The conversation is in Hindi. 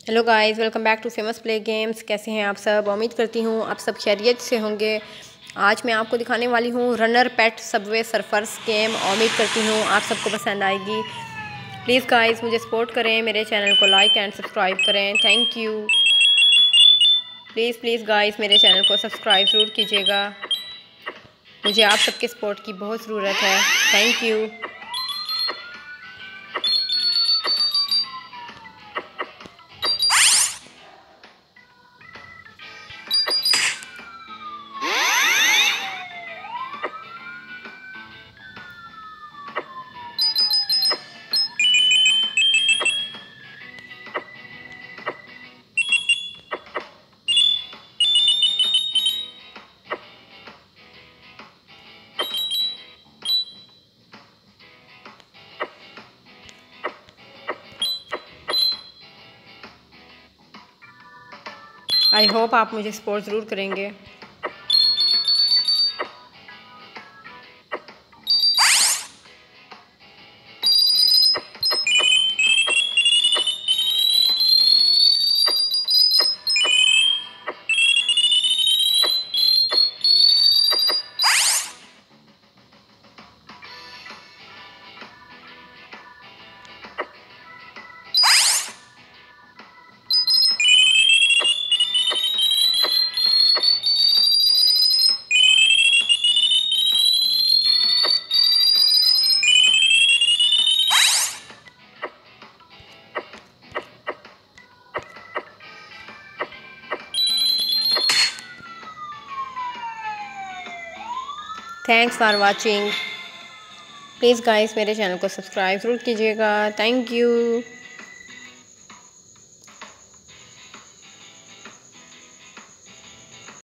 Hello guys, welcome back to famous play games. कैसे हैं आप सब? उम्मीद करती हूँ आप सब खैरियत से होंगे। आज मैं आपको दिखाने वाली हूँ runner pet Subway Surfers game. उम्मीद करती हूँ आप सबको पसंद आएगी। प्लीज़ गाइस मुझे सपोर्ट करें, मेरे चैनल को लाइक एंड सब्सक्राइब करें। Thank you. प्लीज़ गाइस मेरे चैनल को सब्सक्राइब ज़रूर कीजिएगा। मुझे आप सबके सपोर्ट की बहुत ज़रूरत है। Thank you. आई होप आप मुझे सपोर्ट ज़रूर करेंगे। Thanks for watching. Please guys मेरे चैनल को सब्सक्राइब ज़रूर कीजिएगा। Thank you.